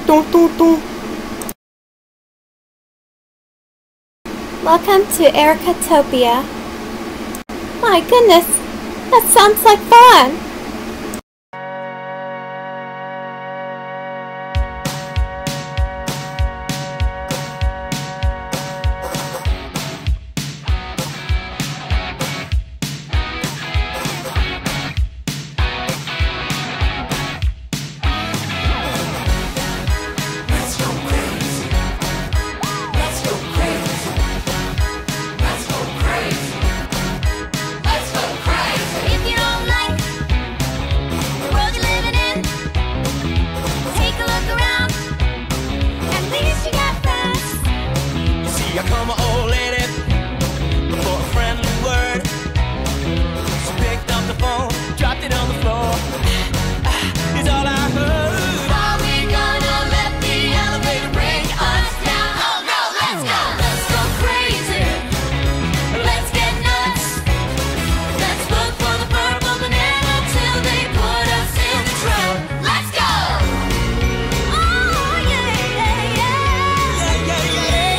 Welcome to Ericatopia. My goodness, that sounds like fun! I call my old lady for a friendly word. She picked up the phone, dropped it on the floor. Is all I heard. Are we gonna let the elevator bring us down? Oh no, let's go! Let's go crazy. Let's get nuts. Let's look for the purple banana till they put us in the truck. Let's go! Oh yeah, yeah, yeah. Yeah, yeah, yeah.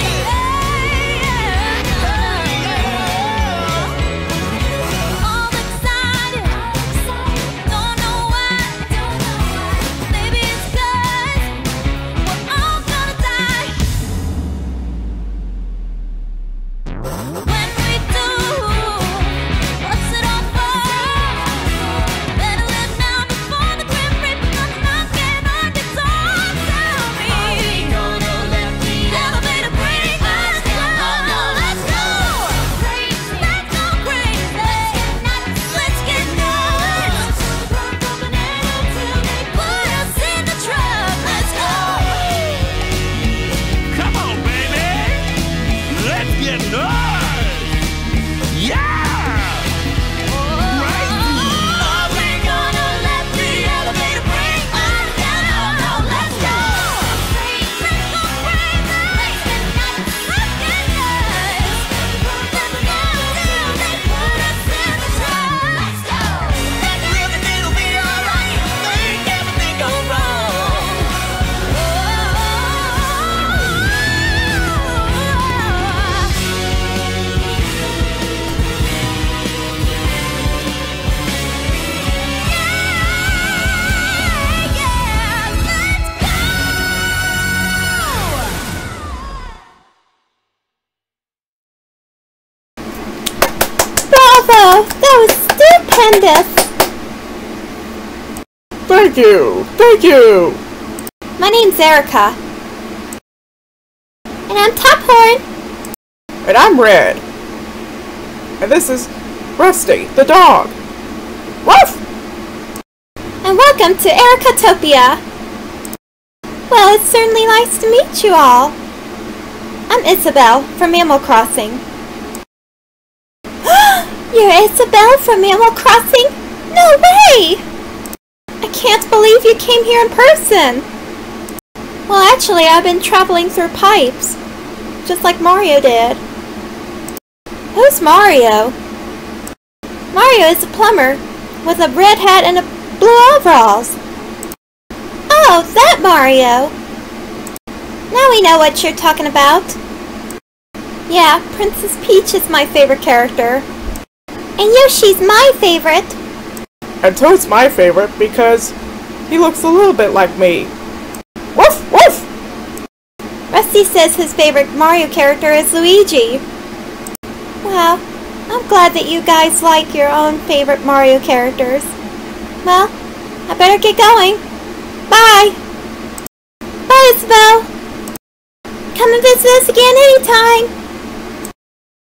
Bravo! That was stupendous! Thank you! Thank you! My name's Erica. And I'm Top Horn. And I'm Red. And this is Rusty, the dog. Woof! And welcome to Ericatopia. Well, it's certainly nice to meet you all. I'm Isabelle from Animal Crossing. You're Isabelle from Animal Crossing? No way! I can't believe you came here in person. Well, actually, I've been traveling through pipes, just like Mario did. Who's Mario? Mario is a plumber with a red hat and a blue overalls. Oh, that Mario! Now we know what you're talking about. Yeah, Princess Peach is my favorite character. And Yoshi's my favorite. And Toad's my favorite because he looks a little bit like me. Woof! Woof! Rusty says his favorite Mario character is Luigi. Well, I'm glad that you guys like your own favorite Mario characters. Well, I better get going. Bye! Bye, Isabelle! Come and visit us again anytime!